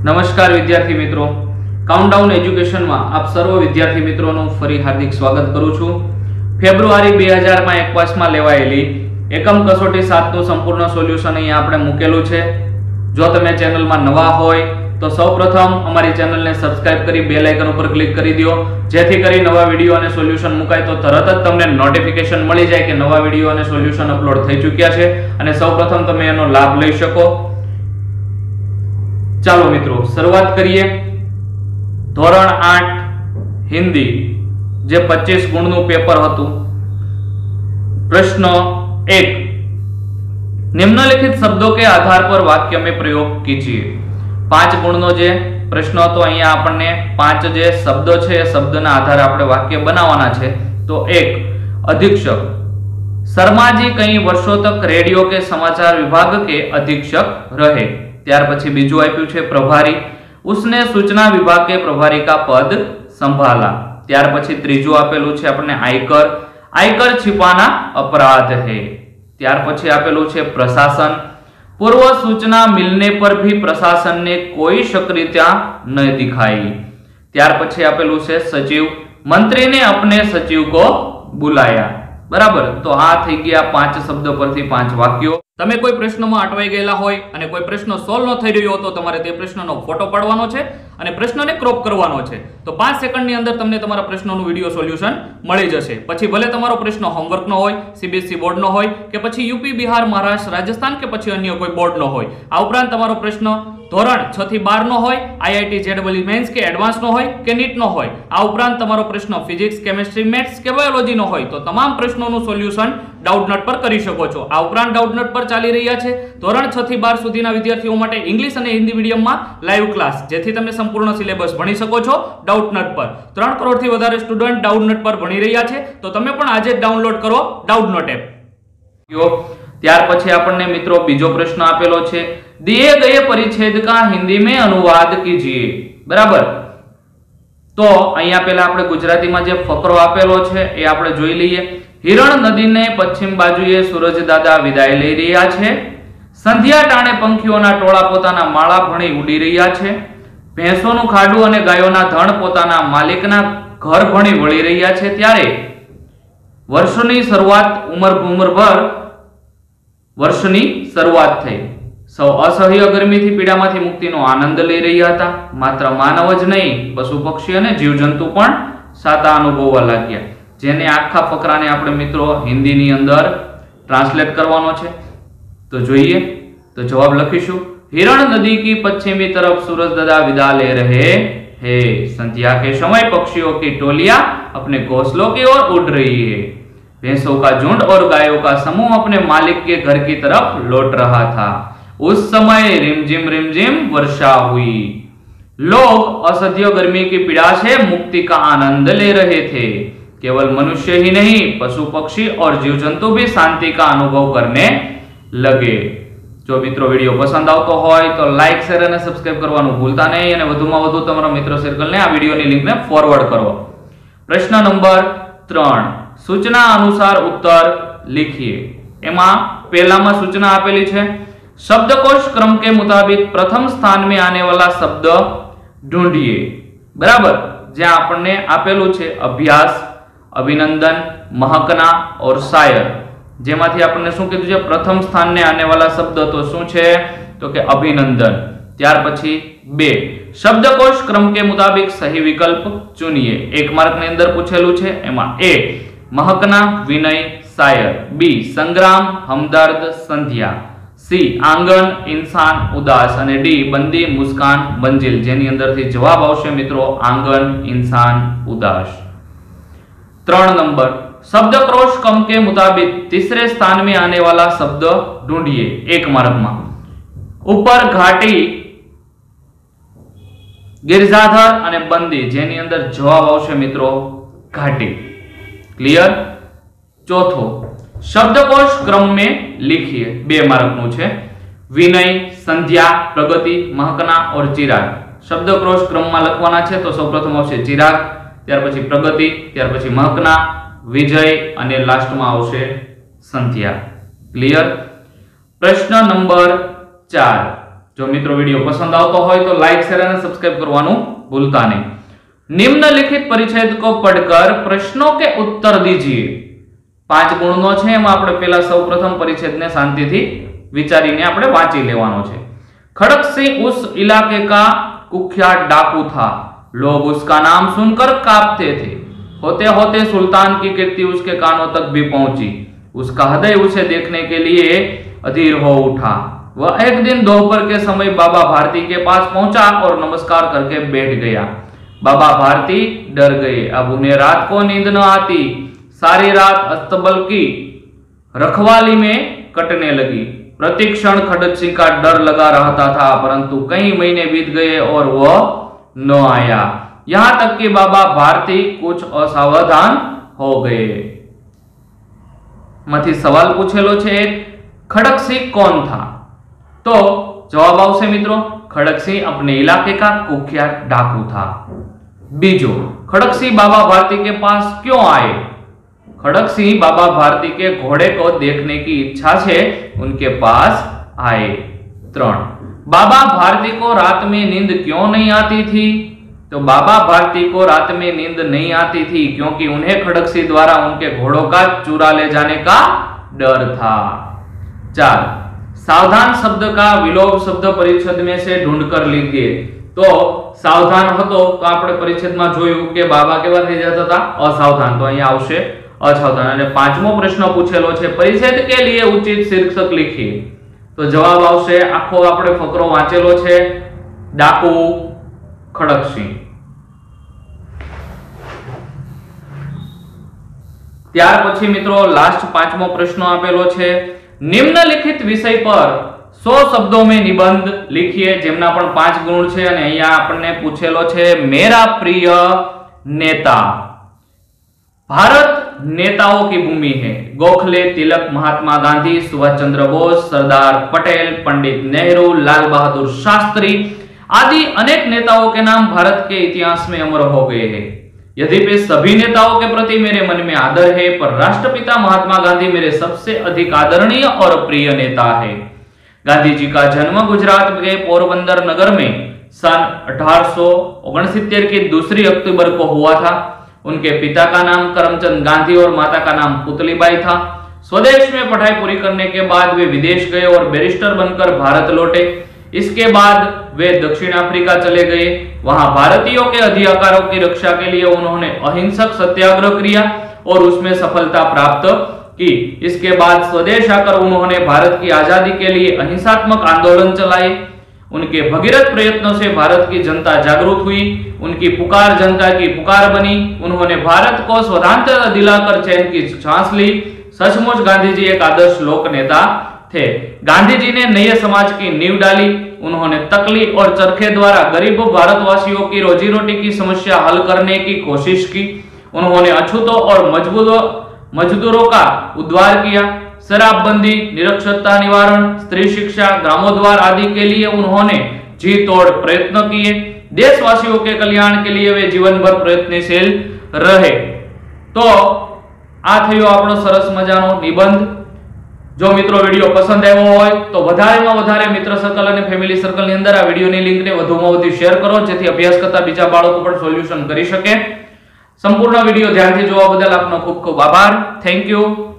નમસ્કાર વિદ્યાર્થી મિત્રો, કાઉન્ટડાઉન એજ્યુકેશનમાં આપ સર્વ વિદ્યાર્થી મિત્રોનું ફરી હાર્દિક સ્વાગત કરું છું। ફેબ્રુઆરી 2021 માં લેવાયેલી એકમ કસોટી 7 નું સંપૂર્ણ સોલ્યુશન અહીં આપણે મૂકેલું છે। જો તમે ચેનલમાં નવા હોય તો સૌપ્રથમ અમારી ચેનલને સબસ્ક્રાઇબ કરી બેલ આઇકન ઉપર ક્લિક કરી દો, જેથી કરી નવા વિડિયો અને સોલ્યુશન મુકાય તો તરત જ તમને નોટિફિકેશન મળી જાય કે નવા વિડિયો અને સોલ્યુશન અપલોડ થઈ ચૂક્યા છે અને સૌપ્રથમ તમે એનો લાભ લઈ શકો। ચાલો મિત્રો શરૂઆત કરીએ। ધોરણ 8 हिंदी જે 25 ગુણનું પેપર હતું। प्रश्न 1, निम्नलिखित शब्दों के आधार पर वाक्य में प्रयोग कीजिए। 5 ગુણનો જે પ્રશ્ન હતો, અહીંયા આપણને 5 જે શબ્દો છે એ શબ્દના આધારે આપણે વાક્ય બનાવવાના છે। તો 1, अधीक्षक। शर्मा जी कई वर्षों तक रेडियो के समाचार विभाग के अधीक्षक रहे। ત્યાર પછી બીજું આપ્યું છે પ્રભારી, उसने सूचना विभाग के प्रभारी का पद संभाला। ત્યાર પછી ત્રીજું આપેલું છે આપણને आयकर, आयकर छिपाना अपराध है। ત્યાર પછી આપેલું છે प्रशासन, पूर्व सूचना मिलने पर भी प्रशासन ने कोई सक्रियता न दिखाई। ત્યાર પછી આપેલું છે सचिव, मंत्री ने अपने सचिव को बुलाया। बराबर, तो आ थई गया 5 शब्दों परथी 5 वाक्यों। તમે કોઈ પ્રશ્નમાં અટવાઈ ગયેલા હોય અને કોઈ પ્રશ્ન સોલ્વ ન થઈ રહ્યો તો તમારે તે પ્રશ્નનો ફોટો પાડવાનો છે અને પ્રશ્નને ક્રોપ કરવાનો છે। તો 5 સેકન્ડની અંદર તમને તમારા પ્રશ્નોનું વિડિયો સોલ્યુશન મળી જશે। પછી ભલે તમારો પ્રશ્ન હોમવર્કનો હોય, સીબીએસઈ બોર્ડનો હોય કે પછી યુપી, બિહાર, મહારાષ્ટ્ર, રાજસ્થાન કે પછી અન્ય કોઈ બોર્ડનો હોય। આ ઉપરાંત તમારો પ્રશ્ન ધોરણ 6 થી 12 નો હોય, આઈઆઈટી જેડબલ મેન્સ કે એડવાન્સ નો હોય કે નીટ નો હોય। આ ઉપરાંત તમારો પ્રશ્ન ફિઝિક્સ, કેમિસ્ટ્રી, મેથ્સ કે બાયોલોજી નો હોય તો તમામ પ્રશ્નોનું સોલ્યુશન ડાઉટનટ પર કરી શકો છો। આ ઉપરાંત ડાઉટનટ પર ચાલી રહ્યા છે ધોરણ 6 થી 12 સુધીના વિદ્યાર્થીઓ માટે ઇંગ્લિશ અને હિન્દી મીડિયમમાં લાઈવ ક્લાસ, જેથી તમે સંપૂર્ણ સિલેબસ ભણી શકો છો ડાઉટનટ પર। 3 કરોડથી વધારે સ્ટુડન્ટ ડાઉટનટ પર ભણી રહ્યા છે, તો તમે પણ આજે જ ડાઉનલોડ કરો ડાઉટનટ એપ। ત્યાર પછી આપણને મિત્રો બીજો પ્રશ્ન આપેલો છે, दिए गए परिच्छेद का हिंदी में अनुवाद कीजिए। बराबर, तो અહીંયા પહેલા આપણે ગુજરાતીમાં જે ફકરો આપેલો છે એ આપણે જોઈ લઈએ। हिरण नदी ने पश्चिम बाजुए सूरज दादा विदाय लई રહ્યા છે। સંધ્યા ટાણે પંખીઓના ટોળા પોતાના માળા ભણી ઉડી રહ્યા છે। ભેંસોનું ખાડું અને ગાયોના ધણ પોતાના માલિકના ઘર ભણી વળી રહ્યા છે। ત્યારે વર્ષની શરૂઆત ઉમરભર વર્ષની શરૂઆત થઈ। સૌ અસહ્ય ગરમીથી પીડામાંથી મુક્તિનો આનંદ લઈ રહ્યા હતા। માત્ર માનવ જ નહીં, પશુ પક્ષી અને જીવજંતુ પણ સાતા અનુભવવા લાગ્યા। જેને આખા ફકરાને આપણે મિત્રો હિન્દીની અંદર ટ્રાન્સલેટ કરવાનો છે। તો જોઈએ, તો જવાબ લખીશું, हिरण नदी की पश्चिमी तरफ सूरज दादा विदा ले रहे हैं। संध्या के समय पक्षियों की टोलियां अपने घोंसलों की ओर उड़ रही है। भैंसों का झुंड और गायों का समूह अपने मालिक के घर की तरफ लौट रहा था। उस समय रिमझिम वर्षा हुई। लोग असह्य गर्मी की पीड़ा से मुक्ति का आनंद ले रहे थे। केवल मनुष्य ही नहीं, पशु पक्षी और जीव जंतु भी शांति का अनुभव करने लगे। जो मित्रों वीडियो पसंद आवतो होय तो लाइक, शेर અને સબસ્ક્રાઇબ કરવાનું ભૂલતા નહીં અને વધુમાં વધુ તમારા મિત્ર સર્કલને આ વિડિયોની લિંકને ફોરવર્ડ કરો। પ્રશ્ન નંબર 3, सूचना अनुसार उत्तर लिखिए। એમાં પહેલામાં सूचना આપેલી છે, शब्दकोश क्रम के मुताबिक प्रथम स्थान में आने वाला शब्द ढूंढिए। बराबर, જ્યાં આપણને આપેલું છે અભ્યાસ, અભિનંદન, महकना और शायर। જેમાંથી આપણને શું કીધું છે, પ્રથમ સ્થાનને આને વાલા શબ્દ તો શું છે, તો કે અભિનંદન। ત્યાર પછી 2, शब्दकोश क्रम के मुताबिक सही विकल्प चुनिए। 1 માર્કની અંદર પૂછેલું છે, એમાં A महकना, विनय, शायर, B संग्राम, हमदर्द, संध्या, C आंगन, इंसान, उदास અને D बंदी, मुस्कान, मंजिल। જેની અંદરથી જવાબ આવશે મિત્રો आंगन, इंसान, उदास। 3 नंबर, शब्दकोश क्रम के मुताबिक तीसरे स्थान में आने वाला शब्द ढूंढिए। 1 मार्क में ऊपर घाटी, गिरजाधर અને બંદી। જેની અંદર જવાબ આવશે મિત્રો ઘાટી। ક્લિયર। ચોથો, शब्दकोश क्रम में लिखिए। 2 માર્કનું છે, विनय, संध्या, प्रगति, महकना और चिराग। शब्दकोश क्रम में લખવાના છે તો સૌપ્રથમ આવશે चिराग, ત્યાર પછી પ્રગતિ, ત્યાર પછી महकना, विजय અને લાસ્ટમાં આવશે संध्या। क्लियर। प्रश्न नंबर 4, जो मित्रों वीडियो पसंद आवतो होय तो लाइक शेयर और सब्सक्राइब करवानुं भूलता नहीं। निम्नलिखित परिच्छेद को पढ़कर प्रश्नों के उत्तर दीजिए। 5 गुणनो छे, एमां आपणे पहेला सौप्रथम परिच्छेदने शांतिथी विचारीने आपणे वांची लेवानो छे। खड़क सिंह उस इलाके का कुख्यात डाकू था। लोग उसका नाम सुनकर कांपते थे। होते होते सुल्तान की कीर्ति उसके कानों तक भी पहुंची। उसका हृदय उसे देखने के लिए अधीर हो उठा। वह एक दिन दोपहर के समय बाबा भारती के पास पहुंचा और नमस्कार करके बैठ गया। बाबा भारती डर गए। अब उन्हें रात को नींद न आती। सारी रात अस्तबल की रखवाली में कटने लगी। प्रति क्षण खड़क सिंह का डर लगा रहता था, परंतु कई महीने बीत गए और वह न आया। यहां तक कि बाबा भारती कुछ असावधान हो गए। मथी सवाल पूछेलो छे, खड़क सिंह कौन था? तो जवाब आवशे मित्रों, खड़क सिंह अपने इलाके का कुख्यात डाकू था। बीजो, खड़क सिंह बाबा भारती के पास क्यों आए? खड़क सिंह बाबा भारती के घोड़े को देखने की इच्छा से उनके पास आए। 3, बाबा भारती को रात में नींद क्यों नहीं आती थी? तो बाबा भारती को रात में नींद नहीं आती थी क्योंकि उन्हें खड़क सिंह द्वारा उनके घोड़ों का चुरा ले जाने का डर था। 4, सावधान शब्द का विलोप शब्द परिच्छेद में से ढूंढकर लीजिए। तो सावधान હતો તો આપણે પરિच्छेदમાં જોયું કે બાબા કેવા થઈ જતા હતા? અસાવધાન। તો અહીંયા આવશે અસાવધાન। અને પાંચમો પ્રશ્ન પૂછેલો છે, પરિच्छेद के लिए उचित शीर्षक लिखिए। तो जवाब આવશે, આખો આપણે ફકરો વાંચેલો છે, डाकू खड़क सिंह। ત્યાર પછી મિત્રો લાસ્ટ પાંચમો પ્રશ્ન આપેલો છે, निम्नलिखित विषय पर 100 शब्दों में निबंध लिखिए, જેમના પણ 5 ગુણ છે। અને અહીંયા આપણને પૂછેલો છે, मेरा प्रिय नेता। भारत नेताओं की भूमि है। गोखले, तिलक, महात्मा गांधी, सुभाष चंद्र बोस, सरदार पटेल, पंडित नेहरू, लाल बहादुर शास्त्री आदि अनेक नेताओं के नाम भारत के इतिहास में अमर हो गए हैं। यद्यपि सभी नेताओं के प्रति मेरे मन में आदर है, पर राष्ट्रपिता महात्मा गांधी मेरे सबसे अधिक आदरणीय और प्रिय नेता है। गांधी जी का जन्म गुजरात के पोरबंदर नगर में सन 1869 की 2 अक्टूबर को हुआ था। उनके पिता का नाम करमचंद गांधी और माता का नाम पुतलीबाई था। स्वदेश में पढ़ाई पूरी करने के बाद वे विदेश गए और बैरिस्टर बनकर भारत लौटे। इसके बाद वे दक्षिण अफ्रीका चले गए। वहां भारतीयों के अधिकारों की रक्षा के लिए उन्होंने अहिंसक सत्याग्रह किया और उसमें सफलता प्राप्त की। इसके बाद स्वदेश आकर उन्होंने भारत की आजादी के लिए अहिंसात्मक आंदोलन चलाए। उनके भगीरथ प्रयत्नों से भारत की जनता जागरूक हुई। उनकी पुकार जनता की पुकार बनी। उन्होंने भारत को स्वतंत्रता दिलाकर चैन की सांस ली। सचमुच गांधी जी एक आदर्श लोक नेता थे। गांधी जी ने नए समाज की नींव डाली। उन्होंने तकली और चरखे द्वारा गरीब भारतवासियों की रोजी रोटी की समस्या हल करने की कोशिश की। उन्होंने अछूतों और मजदूरों का उद्धार किया। शराबबंदी, निरक्षरता निवारण, स्त्री शिक्षा, ग्रामोद्धार आदि के लिए उन्होंने जी तोड़ प्रयत्न किए। देशवासियों के कल्याण के लिए वे जीवन भर प्रयत्नशील रहे। तो आ थयो आपणो सरस मजानो निबंध। जो मित्रों वीडियो पसंद आव्यो होय तो વધારેમાં વધારે મિત્ર સર્કલ અને ફેમિલી સર્કલની અંદર આ વિડિયોની લિંકને વધુમાં વધુ શેર કરો, જેથી અભ્યાસ કરતા બીજા બાળકો પણ સોલ્યુશન કરી શકે। સંપૂર્ણ વિડિયો ધ્યાનથી જોવા બદલ આપનો ખૂબ ખૂબ આભાર। Thank you.